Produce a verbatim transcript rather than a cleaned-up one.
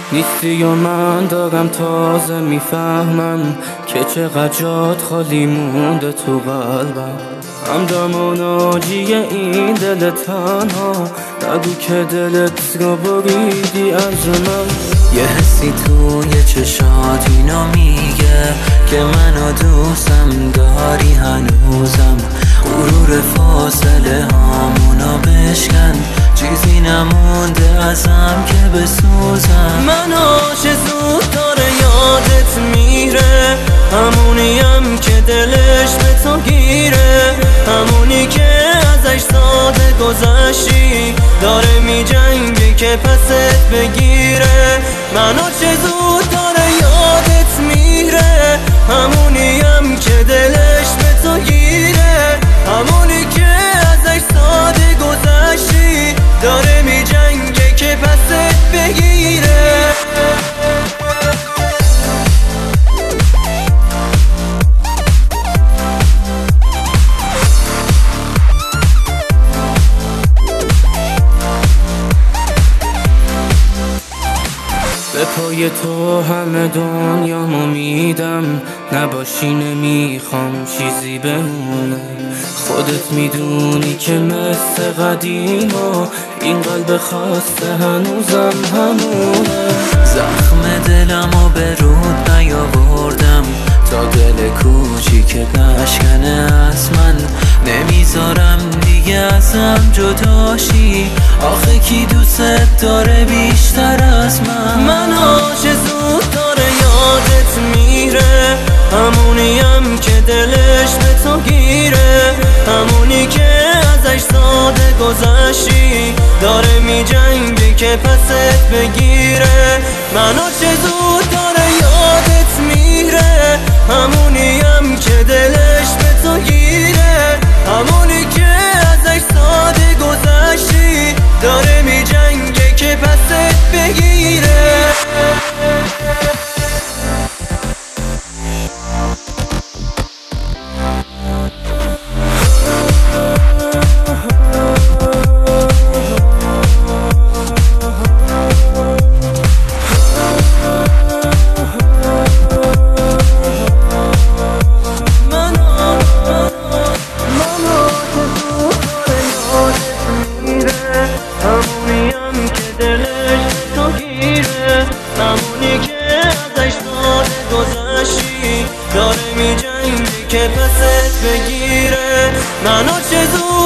نیستی و من دارم تازه میفهمم که چقدر جات خالی مونده تو قلبم. همدم و ناجی این دل تنها، نگو که دلت رو بریدی از من. یه حسی توی چشات اینو میگه که منو دوستم داری هنوزم. غرور فاصله هامونو بشکن، چیزی نمونده ازم که بسوزم. من آش زود داره یادت میره، همونیم که دلش به تو گیره، همونی که ازش ساده گذشتی داره میجنگه که پست بگیره. من آش زود داره یادت میره، همونیم که دلش به تو گیره، همونی که ازش ساده گذشتی داره میجنگه که پست بگیره. به پای تو همه دنیامو میدم، نباشی نمیخوام چیزی بمونه. خودت میدونی که مثل قدیما این قلب خسته هنوزم همونه. زخم دلمو به رود نیاوردم تا دل کوچیکت نشکنه از من. نمیذارم دیگه ازم جداشی، آخه کی دوست داره بیشتر از من. من آش زود داره یادت میره، همونیم که دلش به تو گیره، همونی که ازش ساده گذشتی داره میجنگه که پست بگیره. من آش زود داره یادت میره، همونیم که دلش به تو گیره، همونی که ازش ساده گذشتی داره میجنگه که پست بگیره. همونیم که دلش تو گیره، همونی که ازش ساده گذشتی داره میجنگه که پست بگیره. منو چه